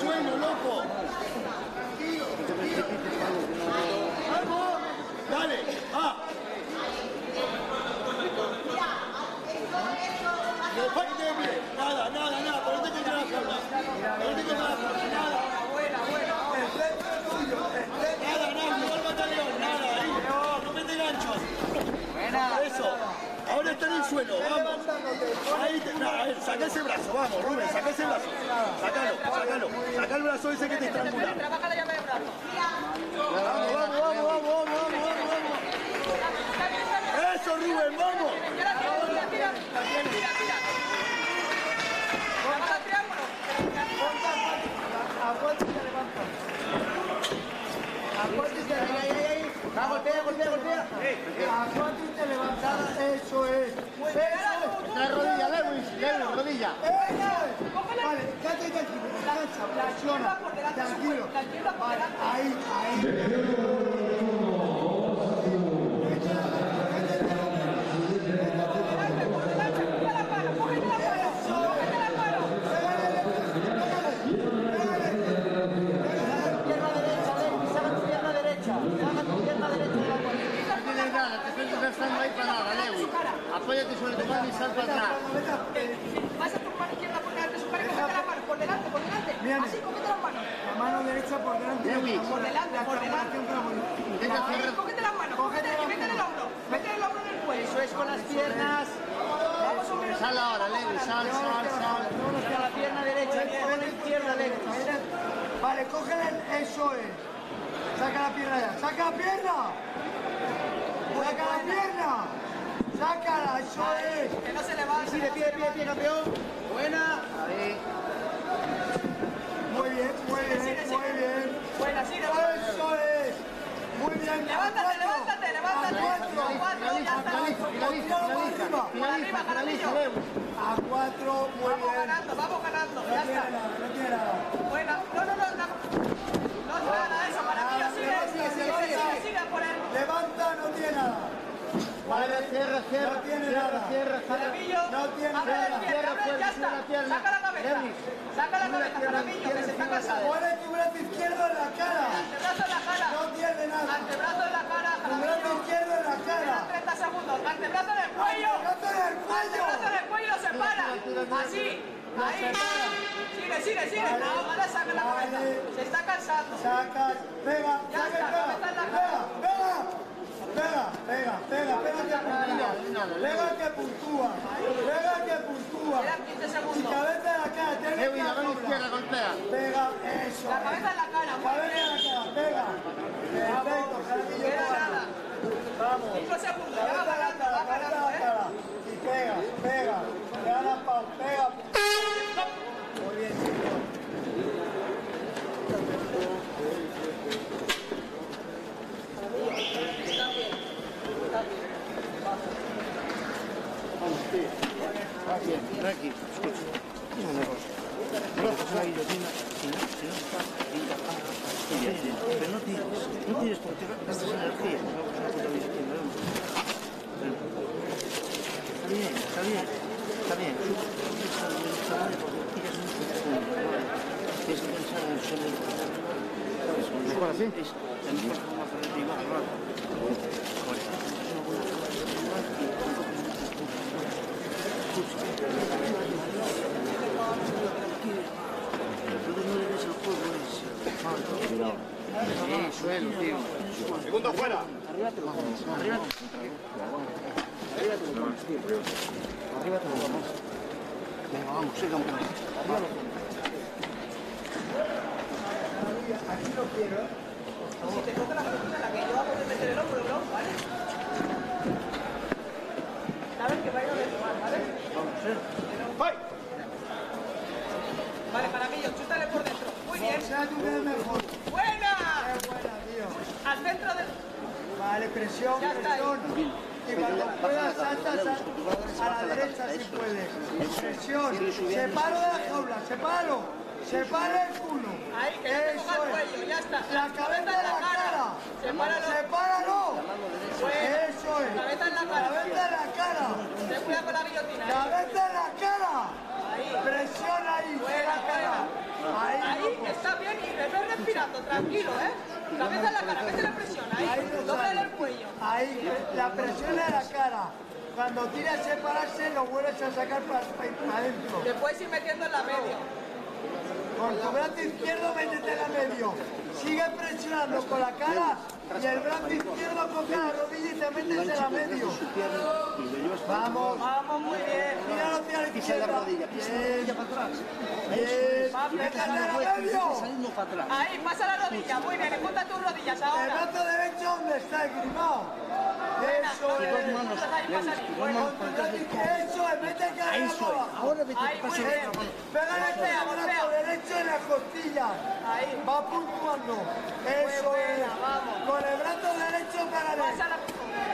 suelo, loco. ¡Vamos! ¡Dale! ¡Ah! Nada, nada, nada, pero no te encontré la forma. No te encontré la forma, nada. Nada, nada, igual batallón, nada, ahí. No mete ganchos. Eso. Ahora está en el suelo, vamos. Ahí, saca ese brazo, vamos, Rubén, saca ese brazo. Sácalo, sácalo. Saca el brazo ese que te estrangula. Trabaja la llave de brazo. Vamos, vamos, vamos, vamos, vamos, vamos. Eso, Rubén, vamos. Tira. Trabaja el triángulo. Aguanta y te levanta. Aguanta y te levanta. Golpea. Aguanta y te levanta. Eso es. La rodilla, Lewis, rodilla. Vale, quédate tranquilo. Descansa, presiona. Tranquilo. Vale, ahí. Apóyate sobre tu mano y salta atrás. Vas a tu mano izquierda por delante, supera, cógete la mano, por delante. Así, cógete las manos. La mano derecha por delante. Por delante. Ahí, cógete las manos, y mete el hombro en el cuello. Eso es con las piernas. Vamos un minuto. Sal ahora, Lewis, sal. Vámonos con la pierna derecha, con la izquierda, derecha. Vale, cógele, eso es. Saca la pierna ya, saca la pierna. Sácala, eso es. Que no se levante. Sí, de pie, campeón. Buena. Ahí. Muy bien. Buena, sí, Eso es. Muy bien. Levántate. Finaliza, A 4, muy bien. Vamos ganando, ya está. No tiene nada. Buena, no es nada eso, para mí sigue por él. Levanta, no tiene nada. Vale, cierra. No tiene nada. Jaramillo, No tiene abre nada. el pie, ya está. Saca la cabeza, Jaramillo, que se está cansado. Pone tu brazo izquierdo en la cara. Antebrazo en la cara. No pierde nada. Antebrazo en la cara, Tu brazo izquierdo en la cara. 30 segundos. Antebrazo en el cuello. Antebrazo en el cuello. Antebrazo en el cuello, se para. Así. Ahí. Sigue. Ahora saca la cabeza. Se está cansando. Sacas. Pega. Ya está, cabeza en la cara. Pega que puntúa. Quedan 15 segundos. Cabeza en la cara. Lewis, la mano izquierda, golpea. Pega. Eso. La cabeza en la cara. Muy Cabeza en bien. la cara. Pega. Perfecto. Jaramillo. Queda nada. Vamos. 5 segundos. Ya va ganando, Y pega. Gana Pau. Pega. Muy bien, señor. Tranqui, escucha. Dime una cosa. No coges la guillotina, si no está pero no tires porque gastas energía. No coges una puta guillotina, vamos. Está bien. Tiras un segundo, ¿vale? Tienes que pensar en el suelo. ¿Sabes? Mejor así. La mejor forma para arriba, ¿vale? Sí, suelo, tío. Segundo fuera. Arriba te lo pones. Arriba te lo pones, tío. Arriba te lo pones. Venga, vamos, sigamos. Arriba lo pones. Aquí lo quiero, ¿eh? Si te toca la cabeza, la que yo hago de meter el hombro, ¿no? ¿Vale? Sabes que va a ir a retomar, ¿vale? Vamos, ¡Fight! Vale, Jaramillo, chútale por dentro. Muy bien. O sea, tú quedas mejor. ¡Buena! Qué buena, tío. Al centro del... Vale, presión. Ya está ahí. Y cuando puedas saltas a la derecha si puedes. Presión. Separo de la jaula, separo. Separa el culo. Ahí, que no te coja el cuello, ya está. La cabeza en la cara. Sepáralo. Eso es. Cabeza en la cara. Cabeza en la cara. Ten cuidado con la guillotina. Cabeza en la cara. Ahí. Presión ahí. Buena, la cara. Ahí, está bien, y me ves respirando, tranquilo, ¿eh? Cabeza en la cara, mete la presión, ahí, doble el cuello. Ahí, la presión en la cara. Cuando tiras a separarse, lo vuelves a sacar para adentro. Te puedes ir metiendo en la medio. Con tu brazo izquierdo, métete en la medio. Sigue presionando con la cara y el brazo izquierdo coge la rodilla y te metes en la medio. Vamos. Vamos, muy bien. Míralo hacia la izquierda. Bien. Métete en la medio. Ahí, pasa la rodilla, muy bien, junta tus rodillas El ahora. brazo derecho, ¿dónde está el grimao? Eso es. Eso es, mete el cadera abajo. Ahora vete, Ahí, muy pasa bien. Pégale con el brazo derecho en las costillas. Ahí. Va puntuando. Eso Muy es. buena, vamos. Con el brazo derecho, pégale. Pasa la...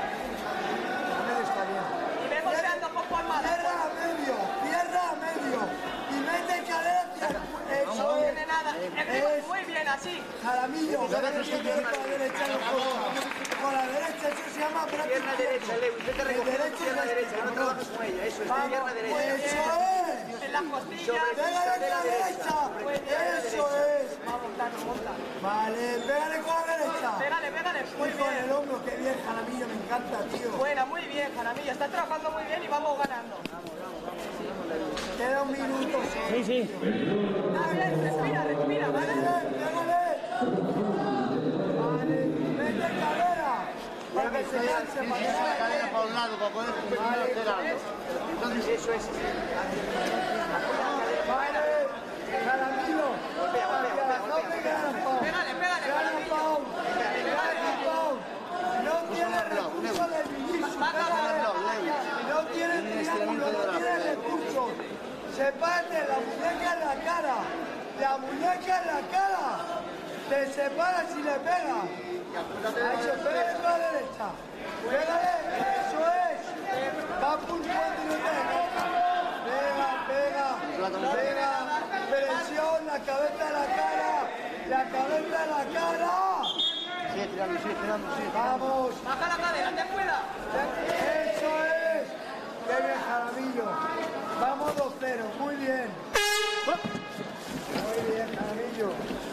Y ve golpeando con palmadas. Tierra a medio. Y mete el cadera hacia... Eso No es. tiene nada. Muy bien, así. Jaramillo, con la derecha no costa. Con la derecha, eso se llama brazo Pierna derecha, Lewis, vete a recoger la pierna derecha, no trabajes con ella, eso es, pierna derecha. Eso es. En las costillas. Pégale con la derecha. Eso es. Vamos, Tano, monta. Vale, pégale con la derecha. Pégale, muy Y con bien. el hombro, qué bien, Jaramillo, me encanta, tío. Buena, muy bien, Jaramillo. Estás trabajando muy bien y vamos ganando. Queda un minuto. Sí, sí. Está bien, respira, ¿vale? Pégale. Vale, mete cadera. Para que se canse, para que se Cadera para un lado para poder hacer algo. Entonces eso es. Vale, Jaramillo. Pégale, Jaramillo. No tiene recursos de ministro. No tiene triángulo, no tiene recursos. Sepárate la muñeca en la cara. La muñeca en la cara. Te separas y le pegas. Ahí se pega con la derecha. Pégale, eso es. Va puntuando y no te deja. Pega. Presión, la cabeza en la cara. La cabeza en la cara. Sigue tirando. Vamos. Baja la cadera, ten cuidado. Eso es. Qué bien, Jaramillo. Vamos 2-0. Muy bien. Muy bien, Jaramillo.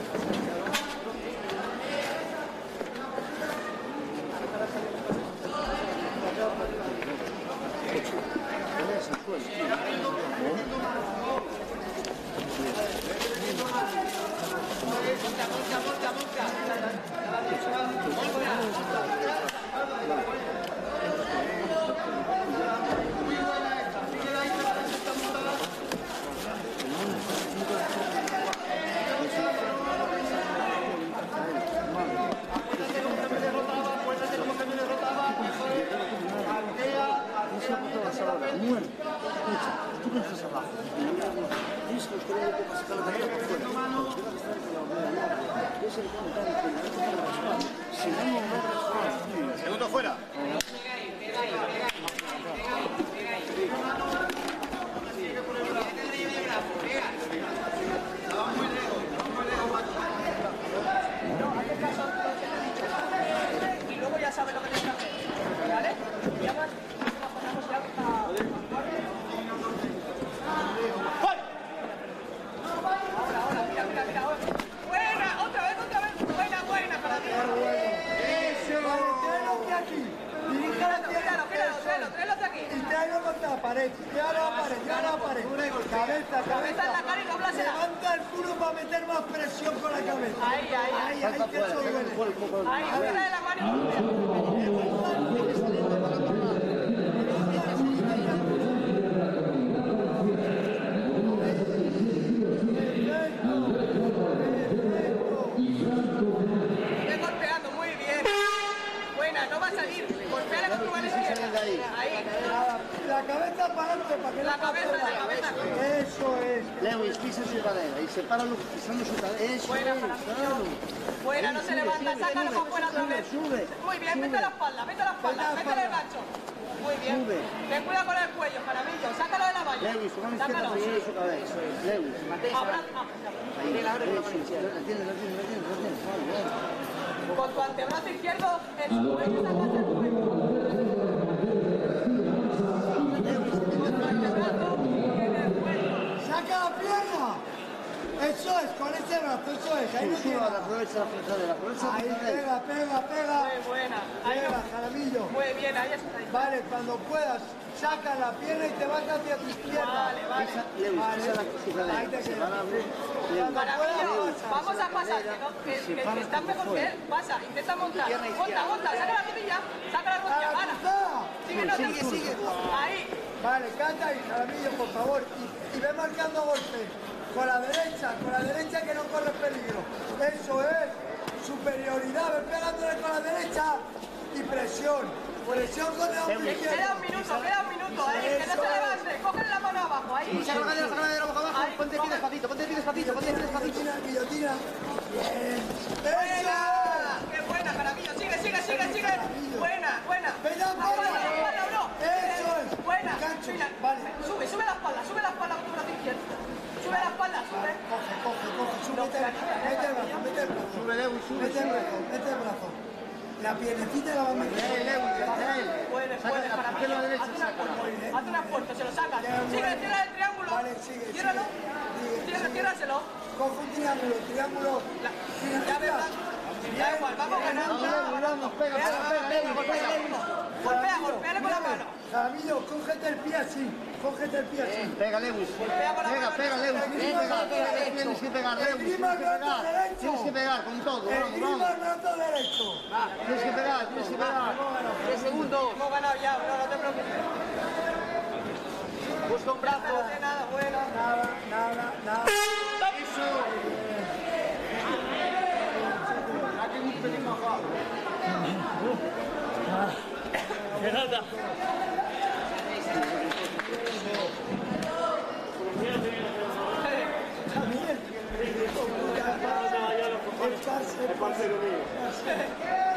Segundo fuera. Y luego ya sabes lo que tienes que hacer. ¿Vale? Y además, pasamos ya a... Ahora, mira, ahora. Buena, otra vez. Buena, para ti. Tráelo hacia aquí. Diríjalo hacia aquí. Tráelo hasta aquí. Y tráelo contra la pared. Tráelo a la pared. Cabeza. Cabeza en la cara y doblasela. Levanta el culo para meter más presión con la cabeza. Ahí, que eso duele. ahí, fuera de la mano. Ve golpeando, muy bien. Buena, no va a salir. Golpeale con tu mano izquierda. Ahí. La cabeza para adelante para que La no cabeza. Eso es. Lewis, pisa su cadera y sepáralo pisando su cadera. Eso Buena, es, Jaramillo. claro. Buena, no se levanta, sácalo para afuera otra vez. Sube. Muy bien, mete la espalda, métele el gancho. Muy bien. Sube. Ten cuidado con el cuello, Jaramillo. Sácalo de la valla. Lewis, tu mano izquierda Sácalo. presiona su cabeza. Lewis. Ahí, La tienes. Vale. con tu antebrazo izquierdo en su cuello, sacas el cuello. Con tu antebrazo en el cuello. ¡Saca la pierna! Eso es, con ese brazo, eso es. Ahí no Suba, llega. aprovecha la frontera, aprovecha la Ahí, frontera. pega. Muy buena. Ahí Pega, no. Jaramillo. Muy bien, ahí está. Vale, cuando puedas, saca la pierna y te vas hacia tu izquierda. Vale. Lewis, Vale. pisa la cosita de Ahí te Se quedas. van a abrir. Lewis. Maravillo, vamos a pasar, que está mejor que él. Pasa, intenta montar. Monta, saca la rodilla, saca la rodilla, ¡A la gana. cruzada! Sigue. Ahí. Vale, canta y Jaramillo, por favor. Y ve marcando golpe. Con la derecha que no corre peligro. Eso es. Superioridad, ve pegándole con la derecha. Y presión. Presión con el hombro izquierdo. Queda un minuto, ahí, que no se levante. Cógele la mano abajo, ahí. Saca la cadera boca abajo. Ahí, Ponte el pie despacito. Guillotina. Bien. ¡Eso! ¡Buena! ¡Qué buena, Jaramillo! ¡Sigue! ¡Buena! ¡Venga, ¡La espalda, bro! Eso es. ¡Buena! Gancho. Mira, Vale. sube la espalda con tu brazo izquierdo. Sube la espalda, sube. Coge. Mete el brazo. Sube, Lewis, sube. Mete el brazo. La piernecita la va a meter. Puedes, Jaramillo. Haz una fuerza, se lo sacas. Sigue, tira el triángulo. Vale, sigue. Tíralo. Tíraselo. Coge un triángulo. Ya ves, da igual, vamos ganando. Vamos, pega. Golpéale con la mano. Jaramillo, cógete el pie así. Pega, Lewis. Pega, Lewis. Tienes que pegar, Lewis. Tienes que pegar con todo. Vamos. brazo derecho. Tienes que pegar. 3 segundos. Hemos ganado ya, bro, no te preocupes. Busca un brazo. No hace nada bueno. Nada. Es parcero mío.